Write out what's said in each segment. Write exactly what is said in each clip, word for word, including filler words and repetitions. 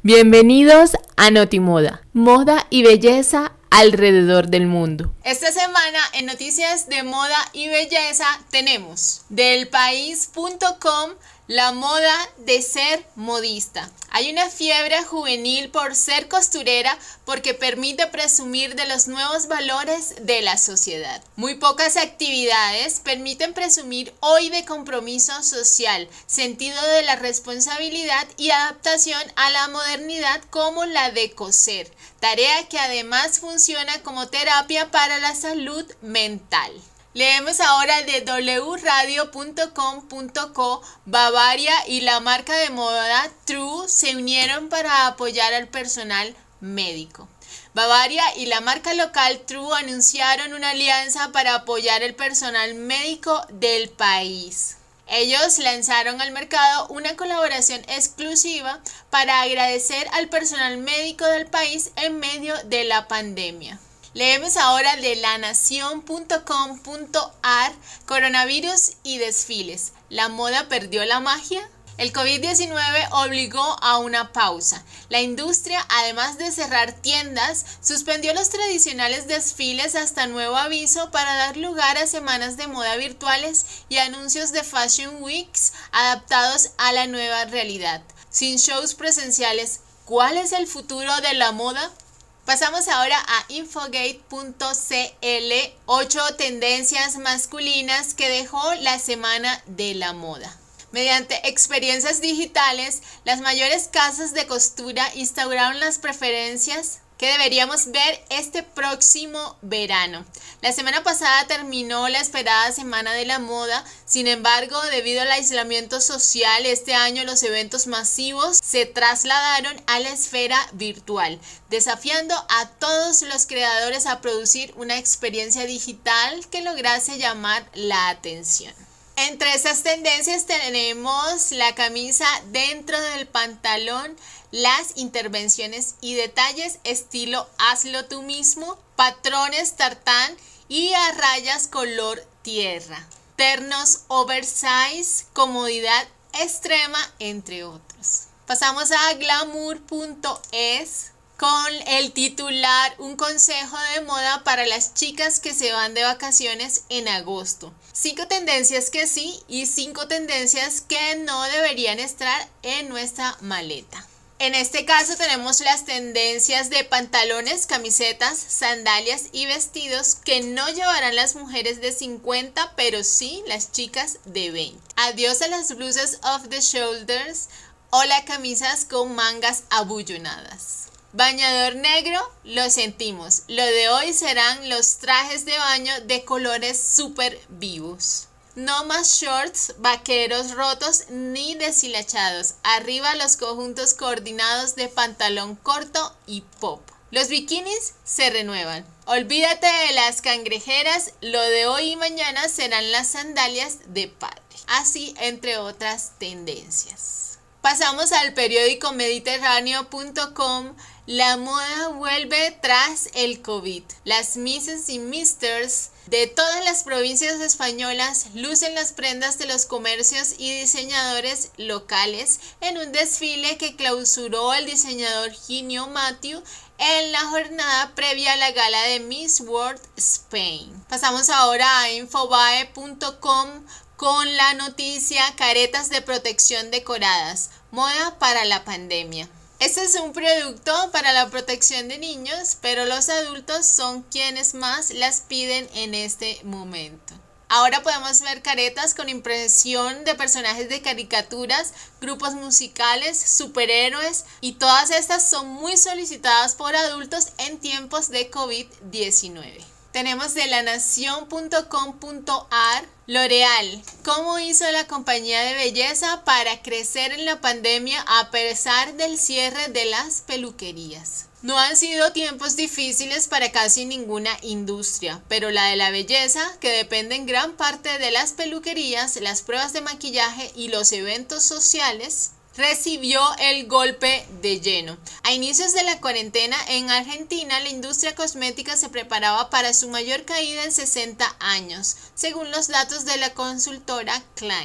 Bienvenidos a Notimoda, moda y belleza alrededor del mundo. Esta semana en Noticias de Moda y Belleza tenemos del país punto com la moda de ser modista. Hay una fiebre juvenil por ser costurera porque permite presumir de los nuevos valores de la sociedad. Muy pocas actividades permiten presumir hoy de compromiso social, sentido de la responsabilidad y adaptación a la modernidad como la de coser, tarea que además funciona como terapia para la salud mental. Leemos ahora de w radio punto com punto co. Bavaria y la marca de moda True se unieron para apoyar al personal médico. Bavaria y la marca local True anunciaron una alianza para apoyar el personal médico del país. Ellos lanzaron al mercado una colaboración exclusiva para agradecer al personal médico del país en medio de la pandemia. Leemos ahora de la nación punto com punto ar, coronavirus y desfiles. ¿La moda perdió la magia? El COVID diecinueve obligó a una pausa. La industria, además de cerrar tiendas, suspendió los tradicionales desfiles hasta nuevo aviso para dar lugar a semanas de moda virtuales y anuncios de Fashion Weeks adaptados a la nueva realidad. Sin shows presenciales, ¿cuál es el futuro de la moda? Pasamos ahora a infogate punto cl, ocho tendencias masculinas que dejó la semana de la moda. Mediante experiencias digitales, las mayores casas de costura instauraron las preferencias que deberíamos ver este próximo verano. La semana pasada terminó la esperada semana de la moda, sin embargo, debido al aislamiento social, este año los eventos masivos se trasladaron a la esfera virtual, desafiando a todos los creadores a producir una experiencia digital que lograse llamar la atención. Entre estas tendencias tenemos la camisa dentro del pantalón, las intervenciones y detalles estilo hazlo tú mismo, patrones tartán y a rayas color tierra, ternos oversize, comodidad extrema, entre otros. Pasamos a glamour punto es con el titular Un consejo de moda para las chicas que se van de vacaciones en agosto. Cinco tendencias que sí y cinco tendencias que no deberían estar en nuestra maleta. En este caso tenemos las tendencias de pantalones, camisetas, sandalias y vestidos que no llevarán las mujeres de cincuenta, pero sí las chicas de veinte. Adiós a las blusas off the shoulders o las camisas con mangas abullonadas. Bañador negro, lo sentimos. Lo de hoy serán los trajes de baño de colores súper vivos. No más shorts, vaqueros rotos ni deshilachados. Arriba los conjuntos coordinados de pantalón corto y pop. Los bikinis se renuevan. Olvídate de las cangrejeras, lo de hoy y mañana serán las sandalias de padre. Así entre otras tendencias. Pasamos al periódico mediterráneo punto com. La moda vuelve tras el COVID. Las misses y misters de todas las provincias españolas lucen las prendas de los comercios y diseñadores locales en un desfile que clausuró el diseñador Ginio Matthew en la jornada previa a la gala de Miss World Spain. Pasamos ahora a infobae punto com con la noticia caretas de protección decoradas, moda para la pandemia. Este es un producto para la protección de niños, pero los adultos son quienes más las piden en este momento. Ahora podemos ver caretas con impresión de personajes de caricaturas, grupos musicales, superhéroes y todas estas son muy solicitadas por adultos en tiempos de COVID diecinueve. Tenemos de la nación punto com punto ar, L'Oreal, ¿cómo hizo la compañía de belleza para crecer en la pandemia a pesar del cierre de las peluquerías? No han sido tiempos difíciles para casi ninguna industria, pero la de la belleza, que depende en gran parte de las peluquerías, las pruebas de maquillaje y los eventos sociales, recibió el golpe de lleno. A inicios de la cuarentena en Argentina, la industria cosmética se preparaba para su mayor caída en sesenta años, según los datos de la consultora Klein.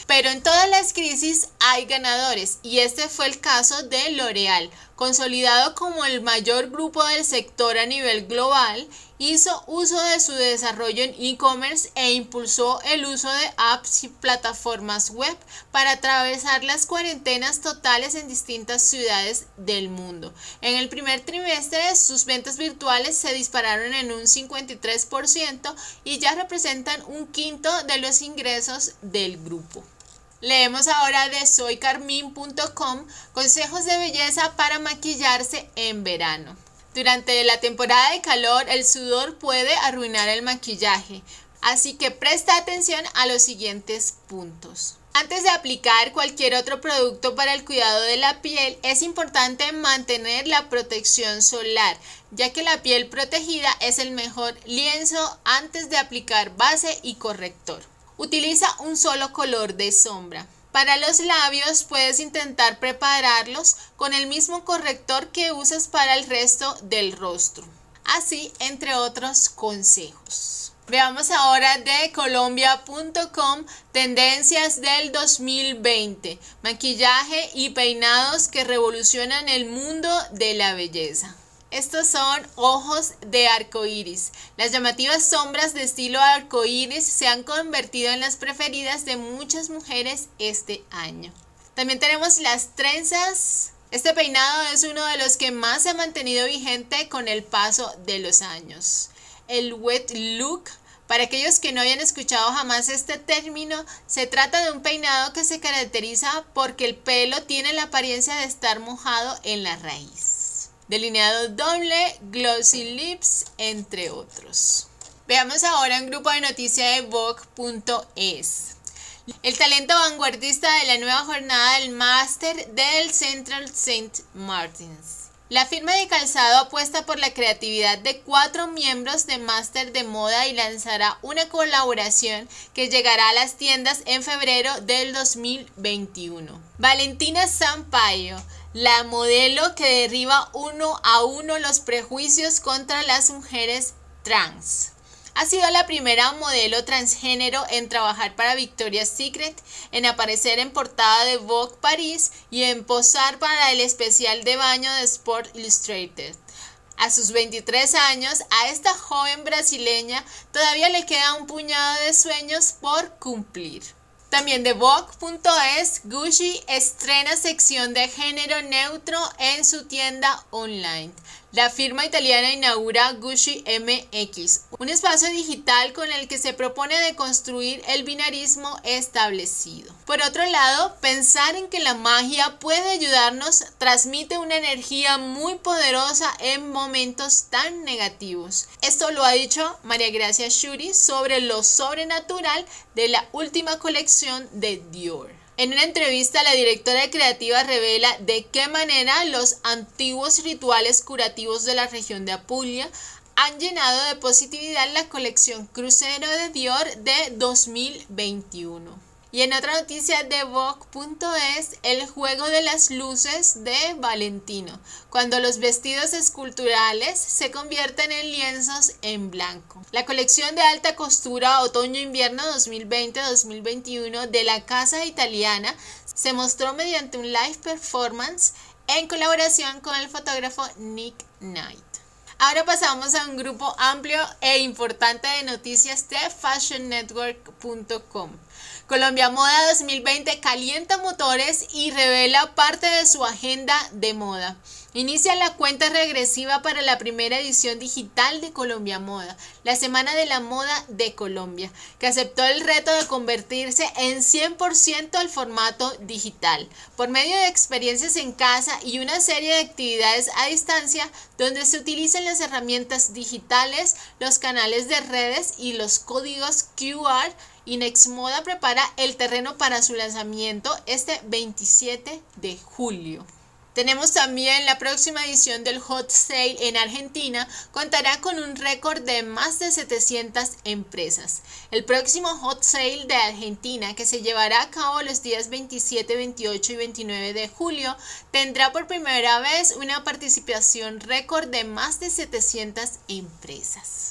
Pero en todas las crisis hay ganadores y este fue el caso de L'Oréal. Consolidado como el mayor grupo del sector a nivel global, hizo uso de su desarrollo en e-commerce e impulsó el uso de apps y plataformas web para atravesar las cuarentenas totales en distintas ciudades del mundo. En el primer trimestre, sus ventas virtuales se dispararon en un cincuenta y tres por ciento y ya representan un quinto de los ingresos del grupo. Leemos ahora de soy carmín punto com consejos de belleza para maquillarse en verano. Durante la temporada de calor, el sudor puede arruinar el maquillaje, así que presta atención a los siguientes puntos. Antes de aplicar cualquier otro producto para el cuidado de la piel, es importante mantener la protección solar, ya que la piel protegida es el mejor lienzo antes de aplicar base y corrector. Utiliza un solo color de sombra. Para los labios puedes intentar prepararlos con el mismo corrector que usas para el resto del rostro. Así, entre otros consejos. Veamos ahora de colombia punto com tendencias del dos mil veinte. Maquillaje y peinados que revolucionan el mundo de la belleza. Estos son ojos de arcoíris. Las llamativas sombras de estilo arcoíris se han convertido en las preferidas de muchas mujeres este año. También tenemos las trenzas. Este peinado es uno de los que más se ha mantenido vigente con el paso de los años. El wet look. Para aquellos que no hayan escuchado jamás este término, se trata de un peinado que se caracteriza porque el pelo tiene la apariencia de estar mojado en la raíz. Delineado doble, glossy lips, entre otros. Veamos ahora un grupo de noticias de Vogue punto es. El talento vanguardista de la nueva jornada del máster del Central Saint Martins. La firma de calzado apuesta por la creatividad de cuatro miembros de máster de moda y lanzará una colaboración que llegará a las tiendas en febrero del dos mil veintiuno. Valentina Sampaio, la modelo que derriba uno a uno los prejuicios contra las mujeres trans. Ha sido la primera modelo transgénero en trabajar para Victoria's Secret, en aparecer en portada de Vogue París y en posar para el especial de baño de Sport Illustrated. A sus veintitrés años, a esta joven brasileña todavía le queda un puñado de sueños por cumplir. También de Vogue punto es, Gucci estrena sección de género neutro en su tienda online. La firma italiana inaugura Gucci M X, un espacio digital con el que se propone deconstruir el binarismo establecido. Por otro lado, pensar en que la magia puede ayudarnos transmite una energía muy poderosa en momentos tan negativos. Esto lo ha dicho María Gracia Shuri sobre lo sobrenatural de la última colección de Dior. En una entrevista, la directora creativa revela de qué manera los antiguos rituales curativos de la región de Apulia han llenado de positividad la colección crucero de Dior de dos mil veintiuno. Y en otra noticia de Vogue punto es, el juego de las luces de Valentino, cuando los vestidos esculturales se convierten en lienzos en blanco. La colección de alta costura otoño-invierno dos mil veinte dos mil veintiuno de la casa italiana se mostró mediante un live performance en colaboración con el fotógrafo Nick Knight. Ahora pasamos a un grupo amplio e importante de noticias de fashion network punto com. Colombia Moda dos mil veinte calienta motores y revela parte de su agenda de moda. Inicia la cuenta regresiva para la primera edición digital de Colombia Moda, la Semana de la Moda de Colombia, que aceptó el reto de convertirse en cien por ciento al formato digital, por medio de experiencias en casa y una serie de actividades a distancia donde se utilizan las herramientas digitales, los canales de redes y los códigos Q R. Inexmoda prepara el terreno para su lanzamiento este veintisiete de julio. Tenemos también la próxima edición del Hot Sale en Argentina, contará con un récord de más de setecientas empresas. El próximo Hot Sale de Argentina, que se llevará a cabo los días veintisiete, veintiocho y veintinueve de julio, tendrá por primera vez una participación récord de más de setecientas empresas.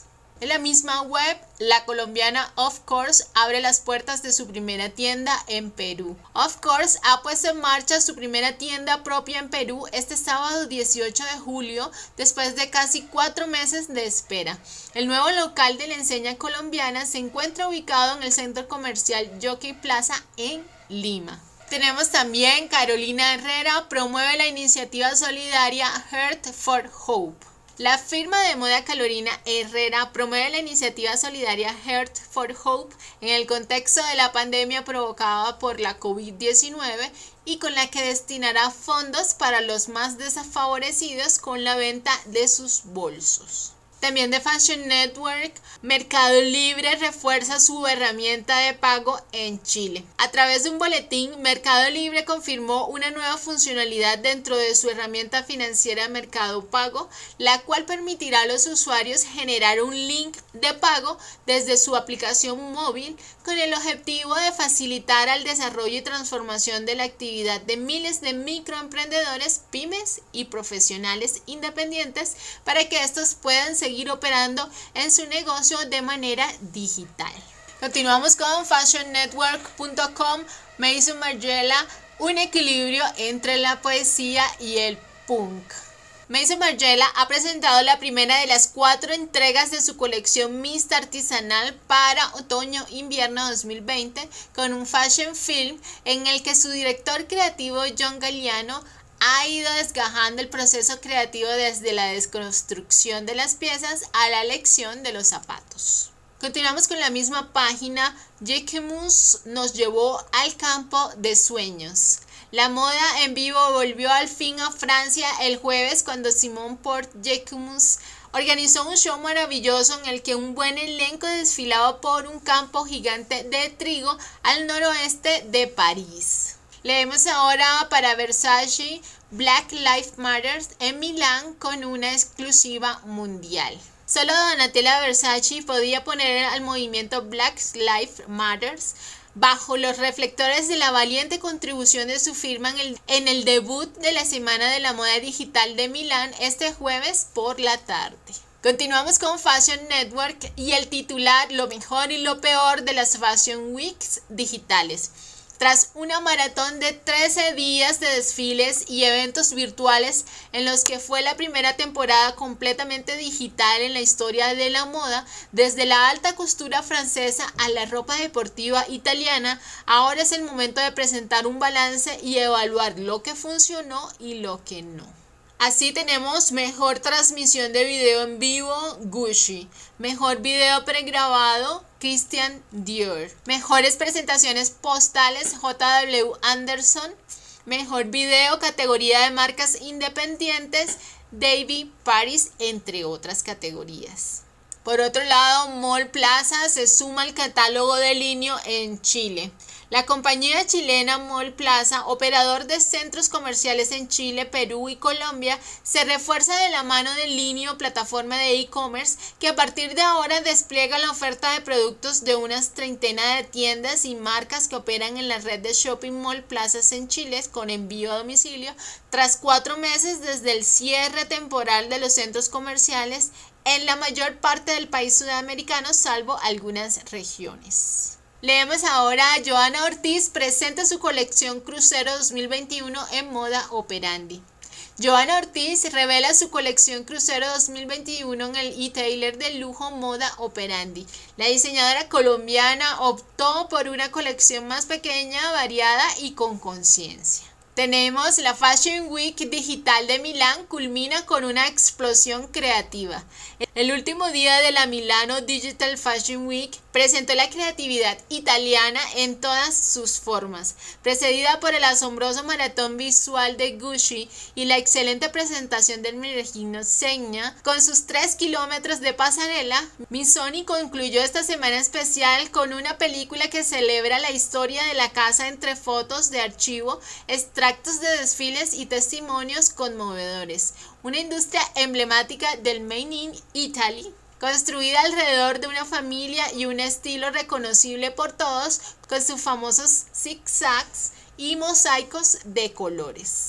En la misma web, la colombiana Of Course abre las puertas de su primera tienda en Perú. Of Course ha puesto en marcha su primera tienda propia en Perú este sábado dieciocho de julio, después de casi cuatro meses de espera. El nuevo local de la enseña colombiana se encuentra ubicado en el centro comercial Jockey Plaza en Lima. Tenemos también Carolina Herrera promueve la iniciativa solidaria Heart for Hope. La firma de moda Carolina Herrera promueve la iniciativa solidaria Heart for Hope en el contexto de la pandemia provocada por la COVID diecinueve y con la que destinará fondos para los más desfavorecidos con la venta de sus bolsos. También de Fashion Network, Mercado Libre refuerza su herramienta de pago en Chile. A través de un boletín, Mercado Libre confirmó una nueva funcionalidad dentro de su herramienta financiera Mercado Pago, la cual permitirá a los usuarios generar un link de pago desde su aplicación móvil con el objetivo de facilitar el desarrollo y transformación de la actividad de miles de microemprendedores, pymes y profesionales independientes para que estos puedan seguir operando en su negocio de manera digital. Continuamos con fashion network punto com. Maison Margiela, un equilibrio entre la poesía y el punk. Maison Margiela ha presentado la primera de las cuatro entregas de su colección Mist artesanal para otoño-invierno dos mil veinte con un fashion film en el que su director creativo John Galliano ha ido desgajando el proceso creativo desde la desconstrucción de las piezas a la elección de los zapatos. Continuamos con la misma página. Jacquemus nos llevó al campo de sueños. La moda en vivo volvió al fin a Francia el jueves cuando Simon Port Jacquemus organizó un show maravilloso en el que un buen elenco desfilaba por un campo gigante de trigo al noroeste de París. Leemos ahora para Versace, Black Lives Matter en Milán con una exclusiva mundial. Solo Donatella Versace podía poner al movimiento Black Lives Matter bajo los reflectores de la valiente contribución de su firma en el, en el debut de la Semana de la Moda Digital de Milán este jueves por la tarde. Continuamos con Fashion Network y el titular Lo mejor y lo peor de las Fashion Weeks digitales. Tras una maratón de trece días de desfiles y eventos virtuales en los que fue la primera temporada completamente digital en la historia de la moda, desde la alta costura francesa a la ropa deportiva italiana, ahora es el momento de presentar un balance y evaluar lo que funcionó y lo que no. Así tenemos mejor transmisión de video en vivo, Gucci. Mejor video pregrabado, Christian Dior. Mejores presentaciones postales, J W Anderson. Mejor video, categoría de marcas independientes, David Paris, entre otras categorías. Por otro lado, Mall Plaza se suma al catálogo de Linio en Chile. La compañía chilena Mall Plaza, operador de centros comerciales en Chile, Perú y Colombia, se refuerza de la mano de Linio, plataforma de e-commerce, que a partir de ahora despliega la oferta de productos de unas treintena de tiendas y marcas que operan en la red de Shopping Mall Plazas en Chile con envío a domicilio, tras cuatro meses desde el cierre temporal de los centros comerciales en la mayor parte del país sudamericano, salvo algunas regiones. Leemos ahora a Johanna Ortiz presenta su colección Crucero dos mil veintiuno en Moda Operandi. Johanna Ortiz revela su colección Crucero dos mil veintiuno en el e-tailer de lujo Moda Operandi. La diseñadora colombiana optó por una colección más pequeña, variada y con conciencia. Tenemos la Fashion Week Digital de Milán culmina con una explosión creativa. El último día de la Milano Digital Fashion Week presentó la creatividad italiana en todas sus formas, precedida por el asombroso maratón visual de Gucci y la excelente presentación del Merengue Segna con sus tres kilómetros de pasarela. Missoni concluyó esta semana especial con una película que celebra la historia de la casa entre fotos de archivo, extractos de desfiles y testimonios conmovedores. Una industria emblemática del Made in Italy, construida alrededor de una familia y un estilo reconocible por todos, con sus famosos zigzags y mosaicos de colores.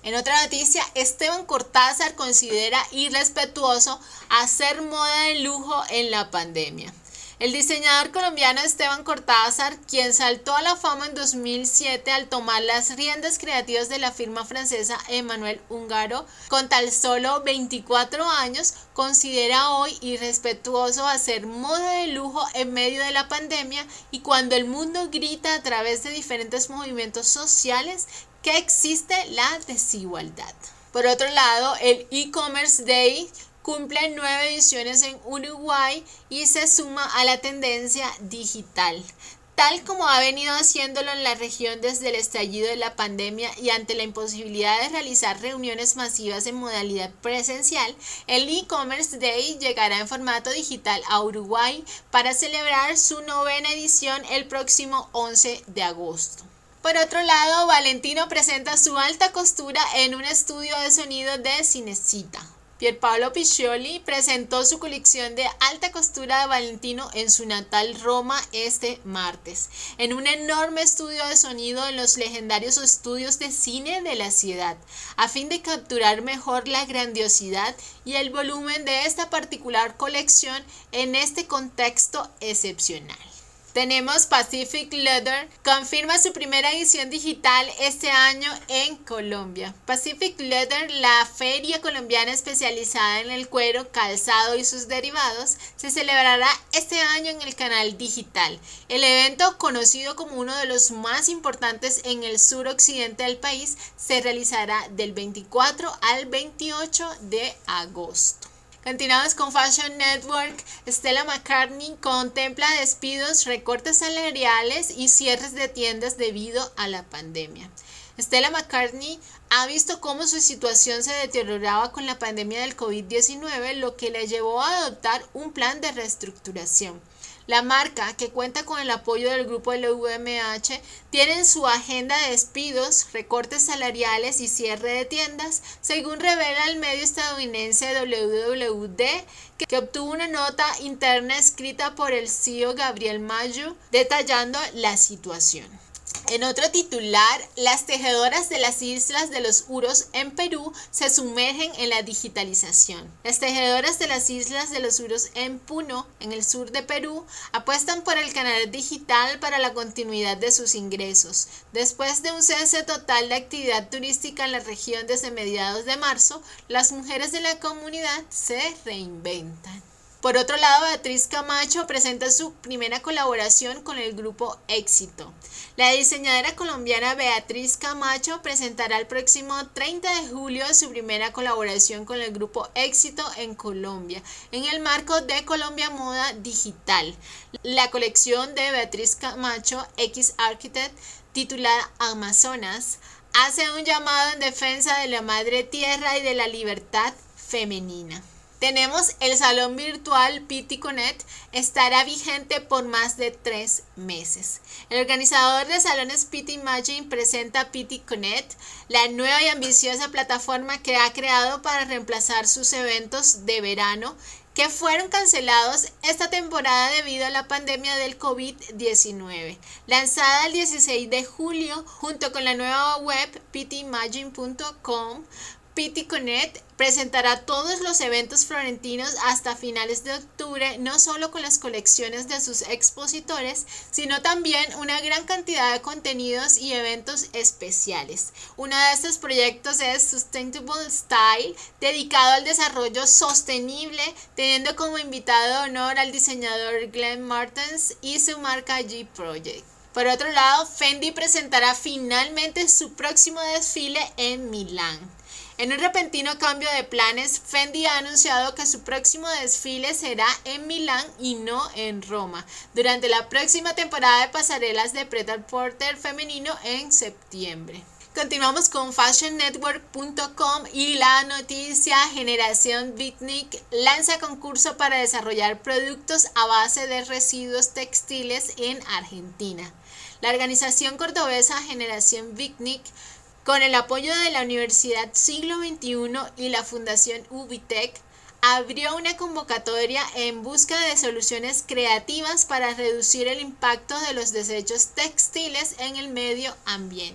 En otra noticia, Esteban Cortázar considera irrespetuoso hacer moda de lujo en la pandemia. El diseñador colombiano Esteban Cortázar, quien saltó a la fama en dos mil siete al tomar las riendas creativas de la firma francesa Emmanuel Ungaro, con tan solo veinticuatro años, considera hoy irrespetuoso hacer moda de lujo en medio de la pandemia y cuando el mundo grita a través de diferentes movimientos sociales que existe la desigualdad. Por otro lado, el e-commerce Day cumple nueve ediciones en Uruguay y se suma a la tendencia digital, tal como ha venido haciéndolo en la región desde el estallido de la pandemia y ante la imposibilidad de realizar reuniones masivas en modalidad presencial. El e-commerce Day llegará en formato digital a Uruguay para celebrar su novena edición el próximo once de agosto. Por otro lado, Valentino presenta su alta costura en un estudio de sonido de Cinecittà. Pierpaolo Piccioli presentó su colección de alta costura de Valentino en su natal Roma este martes, en un enorme estudio de sonido en los legendarios estudios de cine de la ciudad, a fin de capturar mejor la grandiosidad y el volumen de esta particular colección en este contexto excepcional. Tenemos Pacific Leather, confirma su primera edición digital este año en Colombia. Pacific Leather, la feria colombiana especializada en el cuero, calzado y sus derivados, se celebrará este año en el canal digital. El evento, conocido como uno de los más importantes en el suroccidente del país, se realizará del veinticuatro al veintiocho de agosto. Continuamos con Fashion Network. Stella McCartney contempla despidos, recortes salariales y cierres de tiendas debido a la pandemia. Stella McCartney ha visto cómo su situación se deterioraba con la pandemia del COVID diecinueve, lo que le llevó a adoptar un plan de reestructuración. La marca, que cuenta con el apoyo del grupo L V M H, tiene en su agenda despidos, recortes salariales y cierre de tiendas, según revela el medio estadounidense W W D, que obtuvo una nota interna escrita por el C E O Gabriel Mayo detallando la situación. En otro titular, las tejedoras de las islas de los Uros en Perú se sumergen en la digitalización. Las tejedoras de las islas de los Uros en Puno, en el sur de Perú, apuestan por el canal digital para la continuidad de sus ingresos. Después de un cese total de actividad turística en la región desde mediados de marzo, las mujeres de la comunidad se reinventan. Por otro lado, Beatriz Camacho presenta su primera colaboración con el grupo Éxito. La diseñadora colombiana Beatriz Camacho presentará el próximo treinta de julio su primera colaboración con el grupo Éxito en Colombia, en el marco de Colombia Moda Digital. La colección de Beatriz Camacho X Architect, titulada Amazonas, hace un llamado en defensa de la madre tierra y de la libertad femenina. Tenemos el salón virtual PittyConnect, estará vigente por más de tres meses. El organizador de salones Pitti Imagine presenta PittyConnect, la nueva y ambiciosa plataforma que ha creado para reemplazar sus eventos de verano que fueron cancelados esta temporada debido a la pandemia del COVID diecinueve. Lanzada el dieciséis de julio junto con la nueva web pitty imagine punto com, PittyConnect presentará todos los eventos florentinos hasta finales de octubre, no solo con las colecciones de sus expositores, sino también una gran cantidad de contenidos y eventos especiales. Uno de estos proyectos es Sustainable Style, dedicado al desarrollo sostenible, teniendo como invitado de honor al diseñador Glenn Martens y su marca G Project. Por otro lado, Fendi presentará finalmente su próximo desfile en Milán. En un repentino cambio de planes, Fendi ha anunciado que su próximo desfile será en Milán y no en Roma, durante la próxima temporada de pasarelas de Pret-a-Porter femenino en septiembre. Continuamos con Fashion Network punto com y la noticia: Generación Bitnik lanza concurso para desarrollar productos a base de residuos textiles en Argentina. La organización cordobesa Generación Bitnik, con el apoyo de la Universidad Siglo veintiuno y la Fundación Ubitec, abrió una convocatoria en busca de soluciones creativas para reducir el impacto de los desechos textiles en el medio ambiente.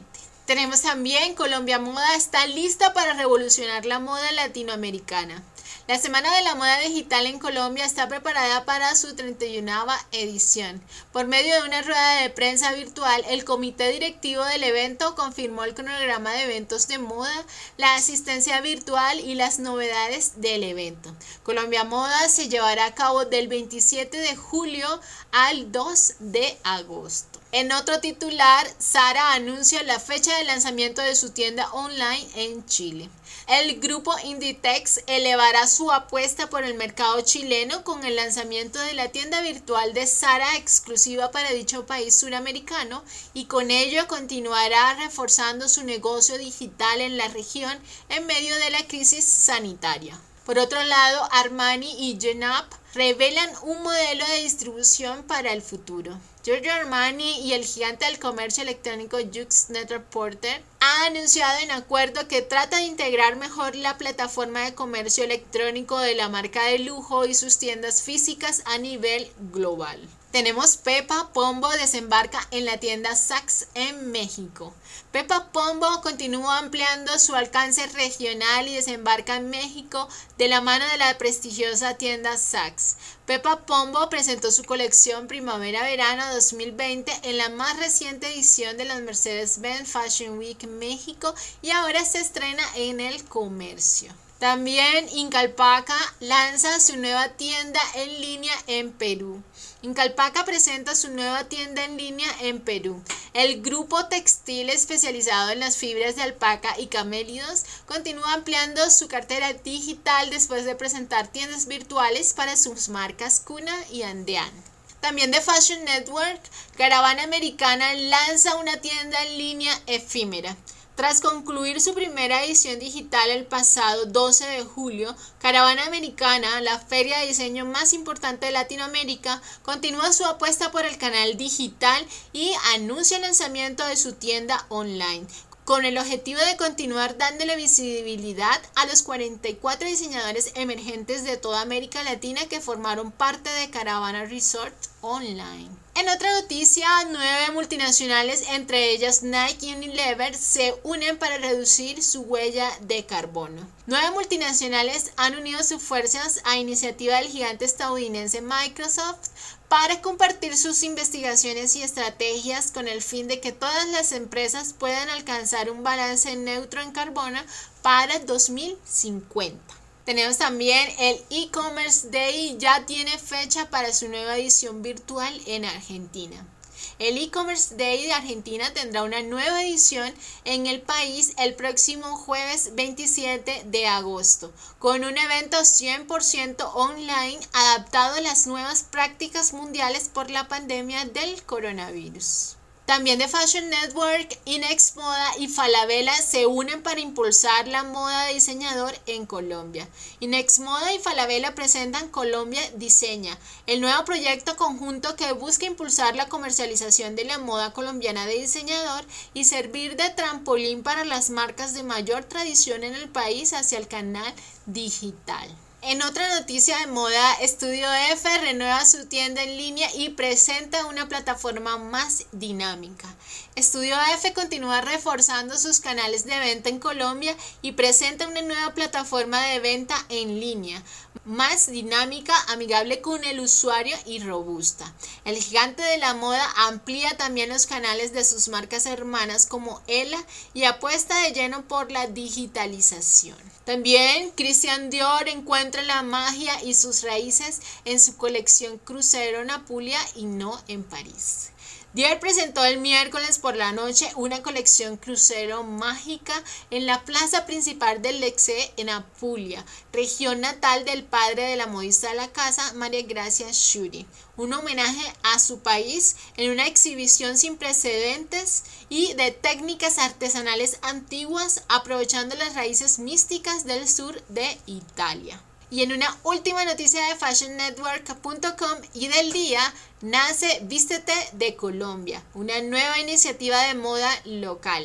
Tenemos también Colombia Moda está lista para revolucionar la moda latinoamericana. La Semana de la Moda Digital en Colombia está preparada para su treinta y unava edición. Por medio de una rueda de prensa virtual, el comité directivo del evento confirmó el cronograma de eventos de moda, la asistencia virtual y las novedades del evento. Colombia Moda se llevará a cabo del veintisiete de julio al dos de agosto. En otro titular, Zara anuncia la fecha de lanzamiento de su tienda online en Chile. El grupo Inditex elevará su apuesta por el mercado chileno con el lanzamiento de la tienda virtual de Zara exclusiva para dicho país suramericano y con ello continuará reforzando su negocio digital en la región en medio de la crisis sanitaria. Por otro lado, Armani y Genap revelan un modelo de distribución para el futuro. Giorgio Armani y el gigante del comercio electrónico Yoox Net-a-Porter han anunciado en acuerdo que trata de integrar mejor la plataforma de comercio electrónico de la marca de lujo y sus tiendas físicas a nivel global. Tenemos Pepa Pombo desembarca en la tienda Saks en México. Pepa Pombo continúa ampliando su alcance regional y desembarca en México de la mano de la prestigiosa tienda Saks. Pepa Pombo presentó su colección Primavera-Verano dos mil veinte en la más reciente edición de las Mercedes-Benz Fashion Week México y ahora se estrena en el comercio. También Incalpaca lanza su nueva tienda en línea en Perú. Incalpaca presenta su nueva tienda en línea en Perú. El grupo textil especializado en las fibras de alpaca y camélidos continúa ampliando su cartera digital después de presentar tiendas virtuales para sus marcas Cuna y Andean. También de Fashion Network, Caravana Americana lanza una tienda en línea efímera. Tras concluir su primera edición digital el pasado doce de julio, Caravana Americana, la feria de diseño más importante de Latinoamérica, continúa su apuesta por el canal digital y anuncia el lanzamiento de su tienda online, con el objetivo de continuar dándole visibilidad a los cuarenta y cuatro diseñadores emergentes de toda América Latina que formaron parte de Caravana Resort Online. En otra noticia, nueve multinacionales, entre ellas Nike y Unilever, se unen para reducir su huella de carbono. Nueve multinacionales han unido sus fuerzas a iniciativa del gigante estadounidense Microsoft para compartir sus investigaciones y estrategias con el fin de que todas las empresas puedan alcanzar un balance neutro en carbono para dos mil cincuenta. Tenemos también el e-commerce Day, ya tiene fecha para su nueva edición virtual en Argentina. El e-commerce Day de Argentina tendrá una nueva edición en el país el próximo jueves veintisiete de agosto, con un evento cien por ciento online adaptado a las nuevas prácticas mundiales por la pandemia del coronavirus. También de Fashion Network, Inex Moda y Falabella se unen para impulsar la moda de diseñador en Colombia. Inex Moda y Falabella presentan Colombia Diseña, el nuevo proyecto conjunto que busca impulsar la comercialización de la moda colombiana de diseñador y servir de trampolín para las marcas de mayor tradición en el país hacia el canal digital. En otra noticia de moda, Estudio F renueva su tienda en línea y presenta una plataforma más dinámica. Estudio F continúa reforzando sus canales de venta en Colombia y presenta una nueva plataforma de venta en línea, más dinámica, amigable con el usuario y robusta. El gigante de la moda amplía también los canales de sus marcas hermanas como Ela y apuesta de lleno por la digitalización. También Christian Dior encuentra la magia y sus raíces en su colección Crucero en Apulia y no en París. Dior presentó el miércoles por la noche una colección crucero mágica en la plaza principal del Lexé en Apulia, región natal del padre de la modista de la casa, María Gracia Schuri. Un homenaje a su país en una exhibición sin precedentes y de técnicas artesanales antiguas, aprovechando las raíces místicas del sur de Italia. Y en una última noticia de fashion network punto com y del día, nace Vístete de Colombia, una nueva iniciativa de moda local.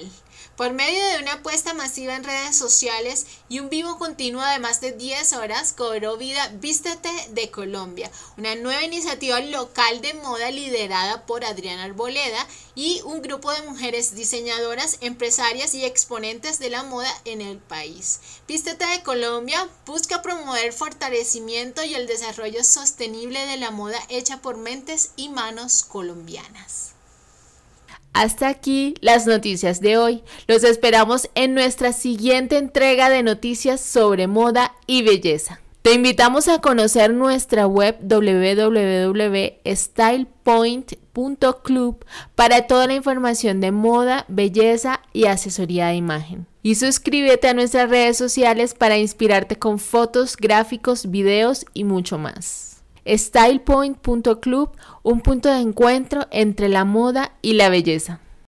Por medio de una apuesta masiva en redes sociales y un vivo continuo de más de diez horas, cobró vida Vístete de Colombia, una nueva iniciativa local de moda liderada por Adriana Arboleda y un grupo de mujeres diseñadoras, empresarias y exponentes de la moda en el país. Vístete de Colombia busca promover el fortalecimiento y el desarrollo sostenible de la moda hecha por mentes y manos colombianas. Hasta aquí las noticias de hoy. Los esperamos en nuestra siguiente entrega de noticias sobre moda y belleza. Te invitamos a conocer nuestra web doble u doble u doble u punto style point punto club para toda la información de moda, belleza y asesoría de imagen. Y suscríbete a nuestras redes sociales para inspirarte con fotos, gráficos, videos y mucho más. style point punto club, un punto de encuentro entre la moda y la belleza.